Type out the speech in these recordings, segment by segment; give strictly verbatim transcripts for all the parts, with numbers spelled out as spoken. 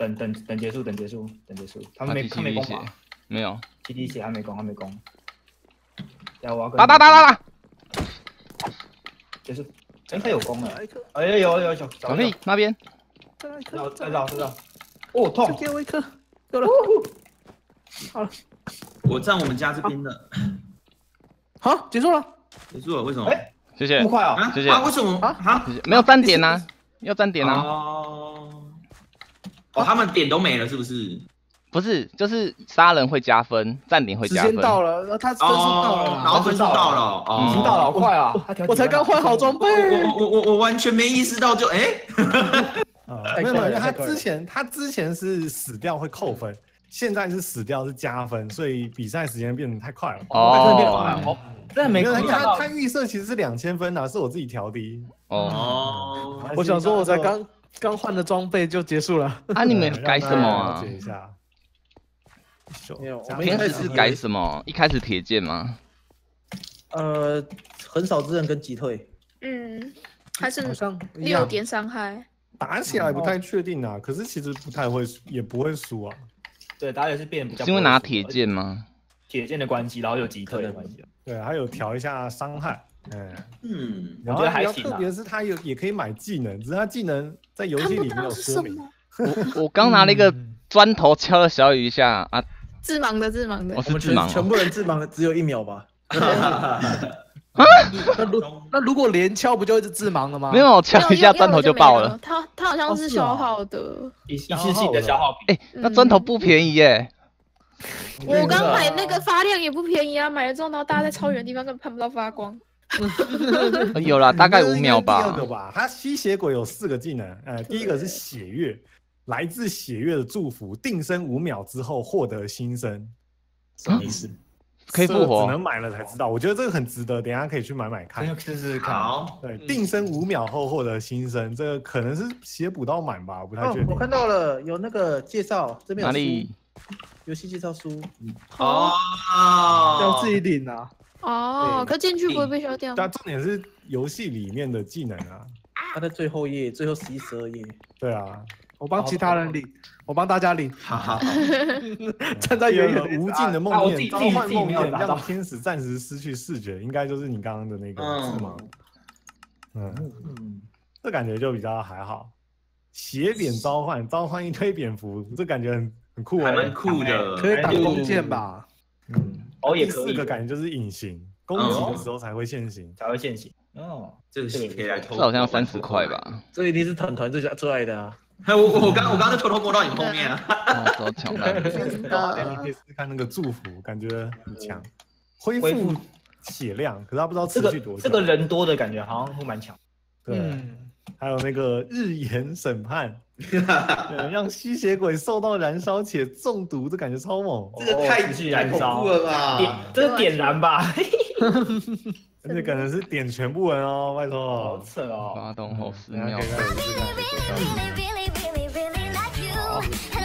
等等等结束，等结束，等结束。他们没他没攻嘛？ 没有。 T T 血还没攻，还没攻。要我要跟。 打打打打打！ 结束。哎，他有攻了。哎，有有有小小屁那边。 再来一颗，再绕再绕。哦，痛！ 给我一颗，够了。好了， 我站我们家这边的。 好，结束了。 结束了，为什么？ 哎， 谢谢。 这么快啊！ 谢谢。 啊，为什么啊？啊， 没有站点呐，要站点呐。 哦。哦，他们点都没了，是不是？ 不是，就是杀人会加分，站点会加分。 时间到了，他分数到了， 然后分数到了， 已经到了，好快啊！ 我才刚换好装备， 我我我我完全没意识到，就哎。 没有没有，他之前他之前是死掉会扣分，现在是死掉是加分，所以比赛时间变得太快了。 哦， 真的没看到。他预设其实是两千分啊，是我自己调低。 哦， 我想说，我才刚刚换的装备就结束了。 啊，你们改什么啊？ 解一下。 没有， 天使是改什么？一开始铁剑吗？ 呃，很少自认跟击退。 嗯，还是好像六点伤害。 打起来不太确定啊，可是其实不太会，也不会输啊。 对，打也是变比较。 是因为拿铁剑吗？ 铁剑的关系，然后有击退的关系。 对，还有调一下伤害。嗯嗯， 然后比较特别是他有也可以买技能，只是他技能在游戏里没有说明。 我我刚拿了一个砖头敲了小雨一下啊。 致盲的，致盲的。 我是致盲。 全部人致盲的只有一秒吧。 啊？那如那如果连敲不就一直致盲了吗？ 没有，敲一下砖头就爆了。 它它好像是消耗的， 一一次性的消耗品。哎，那砖头不便宜耶。 我刚买那个发亮也不便宜啊，买了之后，然后大家在超远的地方根本看不到发光。 有啦，大概五秒吧。 第二个吧，它吸血鬼有四个技能，呃，第一个是血月，来自血月的祝福，定身五秒之后获得新生。 什么意思？ 可以复活， 只能买了才知道。我觉得这个很值得，等一下可以去买买看， 试试看。 好， 对，定身五秒后获得新生，这个可能是血补到满吧，我不太确定。 我看到了，有那个介绍，这边有哪里？ 游戏介绍书。 哦， 要自己领啊。 哦，可进去不会被消掉。 但重点是游戏里面的技能啊。 它在最后页，最后十一、十二页。 对啊， 我帮其他人领，我帮大家领。 好好。 站在远远无尽的梦魇，召唤梦魇，让天使暂时失去视觉，应该就是你刚刚的那个是吗？嗯嗯，这感觉就比较还好。血扁召唤，召唤一堆蝙蝠，这感觉很很酷， 还蛮酷的， 可以打弓箭吧？ 嗯， 哦也可以。 第四个感觉就是隐形，攻击的时候才会现形， 才会现形。哦， 这个可以来偷。 这好像三十块吧？ 这一定是团团最出来的啊！ 我我刚我刚就偷偷摸到你后面啊！ 手抢到。 你可以试试看那个祝福，感觉很强，恢复血量，可是他不知道持续多久。 这个人多的感觉好像会蛮强。 对。还有那个日炎审判，让吸血鬼受到燃烧且中毒，这感觉超猛。 这个太燃烧了吧？ 点，这是点燃吧？ 这可能是点全部人哦，拜托。 好扯哦！ 发动后十秒。 好，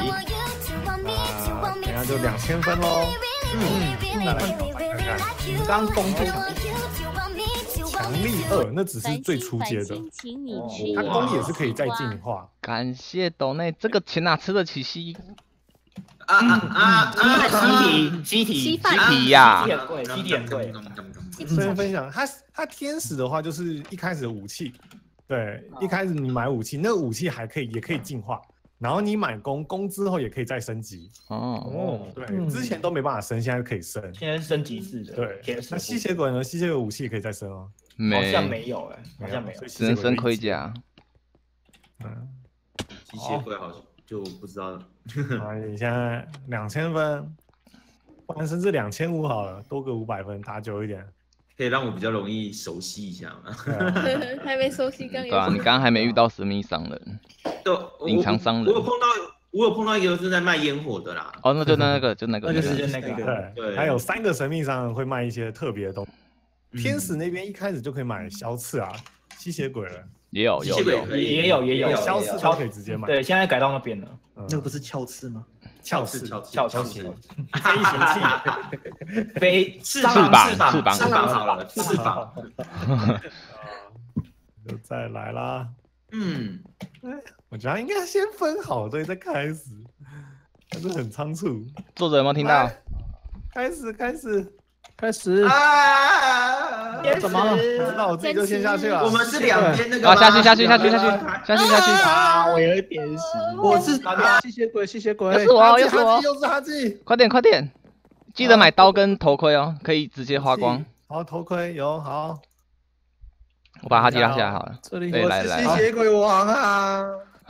等下就两千分喽。嗯，再来看看， 刚攻不强。 强力二，那只是最初阶的，它攻也是可以再进化。 感谢斗内，这个钱哪吃得起吸？ 啊啊啊！ 西提西提西提呀， 西很贵，西提很贵。 顺便分享，它它天使的话就是一开始的武器，对，一开始你买武器，那个武器还可以也可以进化，然后你买弓，弓之后也可以再升级。 哦， 对，之前都没办法升，现在可以升。 现在是升级式的。 对，那吸血鬼呢？吸血鬼武器也可以再升哦。 好像没有哎，好像没有， 只能升盔甲。 嗯， 吸血鬼好像就不知道了。 啊，你现在两千分，不然甚至两千五好了，多个五百分，打久一点， 可以让我比较容易熟悉一下嘛。 还没熟悉刚。 对啊，你刚刚还没遇到神秘商人， 对， 隐藏商人。 我有碰到，我有碰到一个是在卖烟火的啦。 哦，那就那个，就那个， 那就是那个。 对对，还有三个神秘商人会卖一些特别的东西。天使那边一开始就可以买消刺啊，吸血鬼了也有有有也有也有消刺都可以直接买。 对，现在改到那边了。 那个不是鞘刺吗？ 鞘刺， 鞘刺， 飞行器， 飞翅膀，翅膀， 翅膀好了，翅膀。 就再来啦， 嗯， 我觉得应该先分好队再开始，但是很仓促。 作者有没有听到？ 开始开始开始啊！ 怎么了？ 那我自己就先下去了。 我们是两边那个啊，下去下去下去下去下去下去！ 啊，我有点死。 我是吸血鬼，吸血鬼， 又是我，又是我， 又是哈基， 快点快点，记得买刀跟头盔哦，可以直接花光。 好，头盔有好。 我把哈基拉下来好了。 这里对，来来吸血鬼王啊！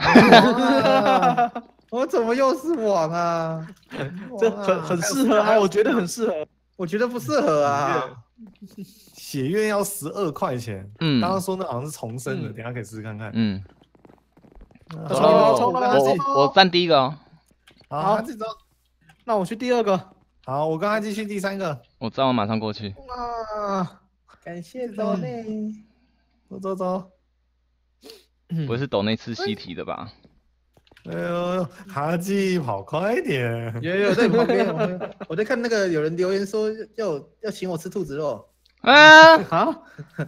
我怎么又是王啊？ 这很很适合啊，我觉得很适合。 我觉得不适合啊。 血月要十二块钱， 嗯， 刚刚说那好像是重生的，等下可以试试看看。 嗯， 冲了冲了我我我站第一个哦。 好，哈基走。 那我去第二个。 好，我跟他继续第三个。 我知道，我马上过去。 哇，感谢走内。 走走走。 不是抖那次习题的吧？ 哎呦，哈基跑快点！ 有有在旁边，我我在看那个有人留言说要要请我吃兔子肉。 啊啊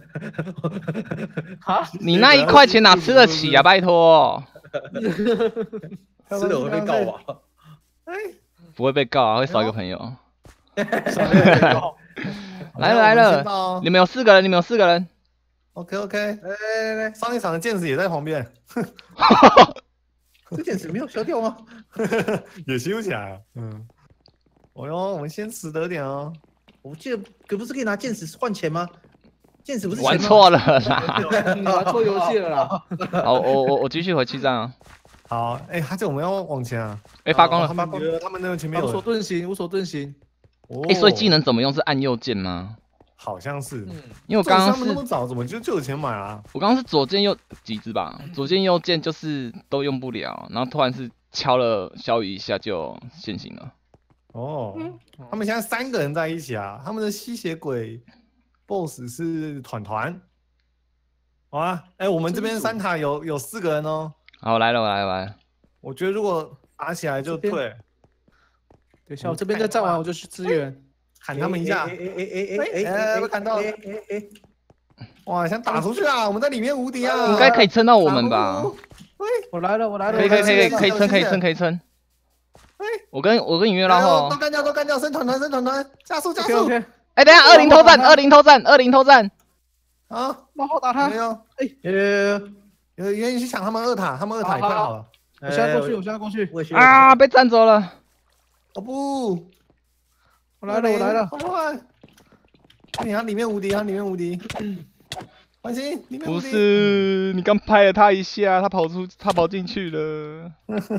啊！ 你那一块钱哪吃得起啊？拜托， 吃了我会被告吧？ 哎， 不会被告啊，会少一个朋友。来了来来了，你们有四个人，你们有四个人。 OK OK， 来来来， 上一场的剑士也在旁边。 这剑士没有消掉吗？ 也修起来了。嗯。哦哟，我们先死得点哦。 我记得可不是可以拿剑士换钱吗？剑士不是玩错了啦， 你玩错游戏了啦。 好，我我我继续回去站啊。 好，哎，哈基我们要往前啊。 哎，发光了。 他们觉得他们那个前面有无所遁形，无所遁形。 哎，所以技能怎么用？是按右键吗？ 好像是。 因为我刚刚是那么早，怎么就就有钱买啊？ 我刚刚是左键右几只吧，左键右键就是都用不了，然后突然是敲了小雨一下就现形了。 哦，他们现在三个人在一起啊，他们的吸血鬼 boss 是团团。好啊，哎，我们这边三塔有有四个人哦。 好，我来了，我来了，我来了。我觉得如果打起来就退。 等一下，我这边再站完我就去支援。 喊他们一下， 哎哎哎哎哎，被砍到了，哎哎，哇，想打出去啊！我们在里面无敌啊， 应该可以撑到我们吧？ 喂，我来了，我来了， 可以可以可以可以撑可以撑可以撑。我跟我跟影月拉后， 都干掉都干掉，升团团升团团，加速加速。 OK， 哎，等下二零偷战，二零偷战，二零偷战。 啊， 往后打他。 没有， 哎， 有有有愿意去抢他们二塔，他们二塔也快好了。 我现在过去，我现在过去。 啊，被占走了。 哦不。 我来了，我来了！ 快！你看里面无敌，他里面无敌。关心，里面不是，你刚拍了他一下，他跑出，他跑进去了。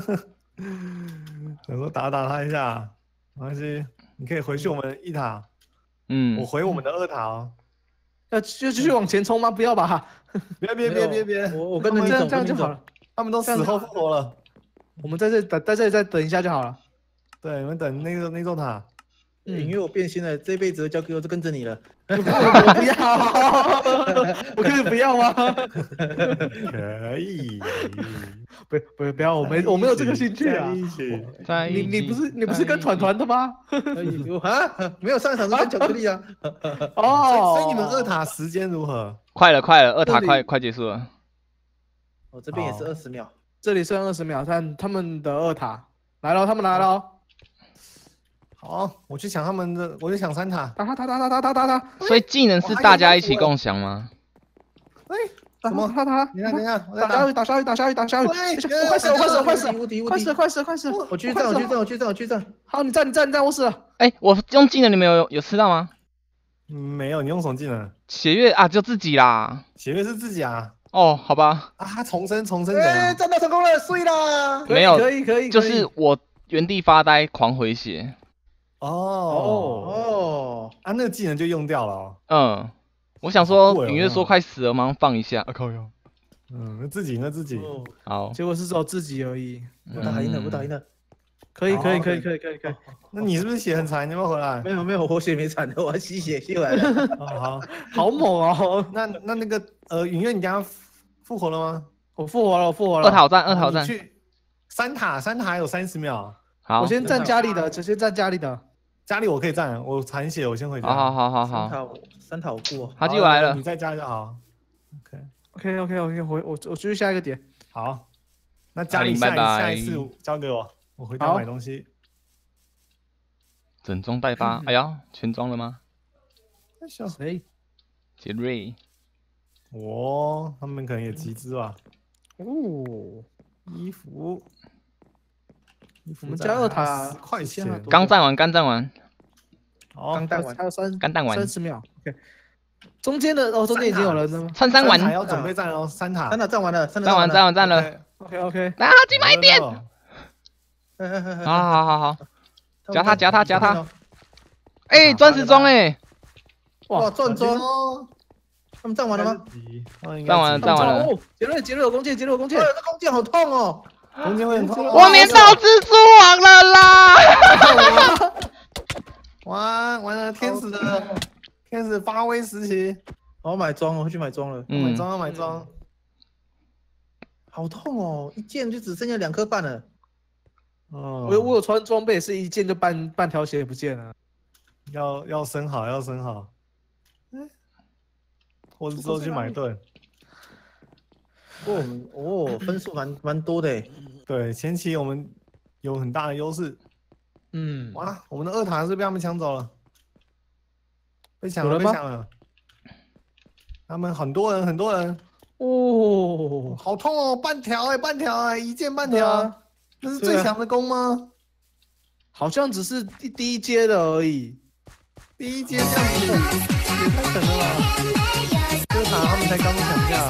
想说打打他一下，没关系，你可以回去我们一塔。 嗯， 我回我们的二塔哦。 要就继续往前冲吗？不要吧！ 别别别别别！ 我我跟着你走， 这样就好了。 他们都死后复活了。 我们在这等，在这里再等一下就好了。 对，你们等那个那座塔。 因为我变心了，这辈子交给我就跟着你了。 我不要，我可以不要吗？ 可以， 不不不要，我没我没有这个兴趣啊。你你不是你不是跟团团的吗？ 啊，没有上场是跟巧克力啊。 哦， 所以你们二塔时间如何？ 快了快了，二塔快快结束了。 我这边也是二十秒， 这里剩二十秒，看他们的二塔来了，他们来了。 好，我去抢他们的，我去抢三塔。 打他打他打他打他打。 所以技能是大家一起共享吗？ 哎，什么？ 打他？ 你看，等一下， 打小雨，打小雨，打小雨，打小雨！快死，快死，快死！ 无敌无敌！ 快死，快死，快死！ 我去站，我去站，我去站，我去站。 好，你站，你站，你站，我死了。 哎，我用技能，你们有有吃到吗？ 没有，你用什么技能？ 血月啊，就自己啦。 血月是自己啊。 哦，好吧。 啊，他重生，重生。 哎，战斗成功了，碎啦！ 没有， 可以，可以， 就是我原地发呆，狂回血。 哦哦啊，那个技能就用掉了、哦。 嗯，我想说，隐约说快死了，马上放一下。啊靠哟！ 嗯，那自己那自己。 哦、 好， 结果是只有自己而已。 我打赢了，我打赢了。 可以，可以，可以，可以，可以，可以。 那你是不是血很残？你要不要回来？ 没有，没有，我血没残的，我要吸血吸回来了。 哦，好， 好猛哦！ 那那那个呃，允月，你刚刚复活了吗？ 我复活了，我复活了。 二挑战，二挑战。 去三塔，三塔还有三十秒。 好， 我先站家里的，直接站家里的。 家里我可以站，我残血，我先回家。 好好好好好。 三塔三塔我过。 他就来了， 你在家就好。OK。 OK OK OK，我我我继续下一个点。 好，那家里下一下一次交给我，我回家买东西。 整装待发，哎呀，全装了吗？ 谁？ 杰瑞。 哦，他们可能也集资吧。 哦， 衣服。 我们家二塔十块钱。 刚站完，刚站完。 好， 刚弹完，还有三刚弹完三十秒。OK， 中间的哦，中间已经有人了吗？ 穿山完还要准备站哦，三塔， 三塔站完了，三塔站完站完站了。 OK OK， 啊，进来一点。好好好好，夹他夹他夹他。哎，钻石装哎！ 哇，钻装哦！他们站完了吗？ 站完了站完了。 杰瑞杰瑞有弓箭，杰瑞有弓箭。 哎，这弓箭好痛哦！ 弓箭会很痛。 我连到蜘蛛网了啦！ 完完了，天使的天使发威时期， 我要买装，我去买装了。 买装要买装， 好痛哦！一箭就只剩下两颗半了。 哦， 我我有穿装备，是一箭就半半条血不见了。 要要升好，要升好。嗯，或者之后去买盾。 哦哦，分数蛮蛮多的。 对，前期我们有很大的优势。 嗯， 哇，我们的二塔是被他们抢走了，被抢了，被抢了。他们很多人，很多人。 哦， 好痛哦，半条哎，半条哎，一箭半条，这是最强的弓吗？ 好像只是第第一阶的而已。 第一阶这样子也太狠了吧！这个塔他们才刚抢下，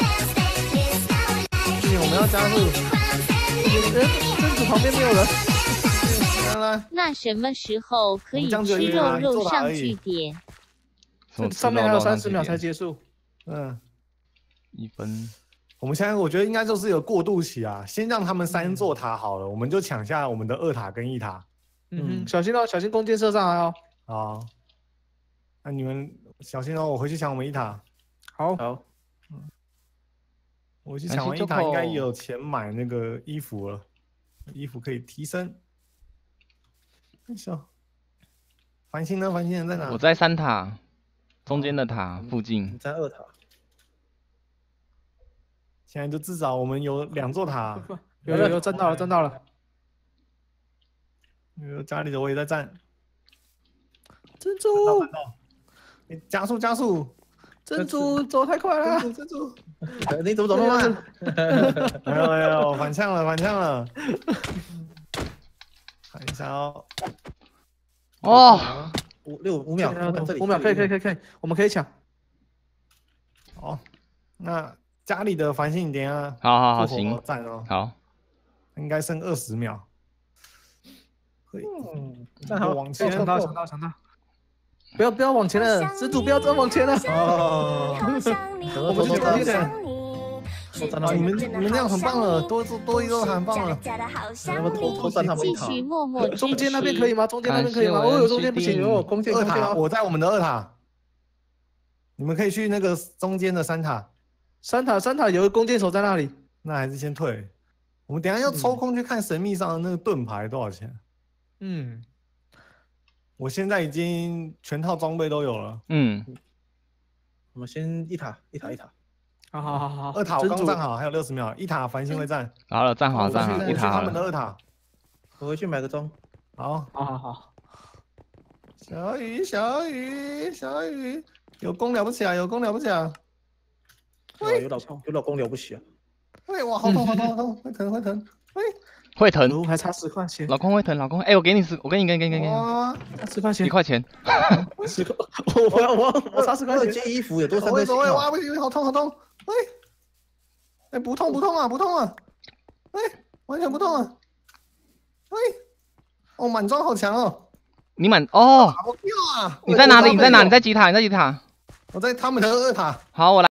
不行，我们要加速。 真子旁边没有人。 那什么时候可以吃肉肉上据点？ 上面还有三十秒才结束。 嗯， 一分。 我们现在我觉得应该就是有过渡期啊，先让他们三座塔好了，我们就抢下我们的二塔跟一塔。 嗯，小心哦，小心弓箭射上来哦。 好，那你们小心哦，我回去抢我们一塔。 好， 好， 嗯，我去抢完一塔，应该也有钱买那个衣服了，衣服可以提升。笑，繁星呢？繁星人在哪？ 我在三塔，中间的塔附近。 你在二塔。 现在就至少我们有两座塔。 有有有，站到了，站到了。 有家里的我也在站。 珍珠， 你加速加速！ 珍珠走太快了， 珍珠，你怎么走那么慢？ 没有没有，反呛了反呛了。看一下哦。 哦， 五六五秒， 五秒可以可以可以可以，我们可以抢。 好，那家里的繁星，你等一下。 好好好，行。 站哦。 好。 应该剩二十秒。可以。 嗯， 站好，往前。 抢到抢到抢到。不要不要往前了，蜘蛛不要再往前了。 哦。我们就走一点。啊！你们你们这样很棒了，多多一座很棒了。 我们偷偷占他们一塔。 中间那边可以吗？中间那边可以吗？哦，中间不行哦，弓箭二塔，我在我们的二塔。你们可以去那个中间的三塔。 三塔三塔有个弓箭手在那里。 那还是先退。我们等下要抽空去看神秘上的那个盾牌多少钱。 嗯。 我现在已经全套装备都有了。 嗯。 我们先一塔一塔一塔。 好好好好， 二塔我刚站好，还有六十秒，一塔繁星会站。 好了，站好站好，一塔。 他们的二塔。 我回去买个钟。 好， 好好好。 小雨小雨小雨，有功了不起啊！有功了不起啊！ 喂，有老有老公了不起啊！ 喂，哇，好痛好痛好痛，会疼会疼，喂， 会疼， 还差十块钱。 老公会疼，老公，哎，我给你十，我给你给你给你给你， 差十块钱， 一块钱。 十块，我要我我差十块钱。 件衣服也多三块钱。 哇，不行，好痛好痛，喂，哎，不痛不痛啊不痛啊，喂，完全不痛啊，喂，哦，满装好强哦。 你满哦， 好跳啊！ 你在哪里？你在哪？你在几塔？你在几塔？ 我在他们的二塔。 好，我来。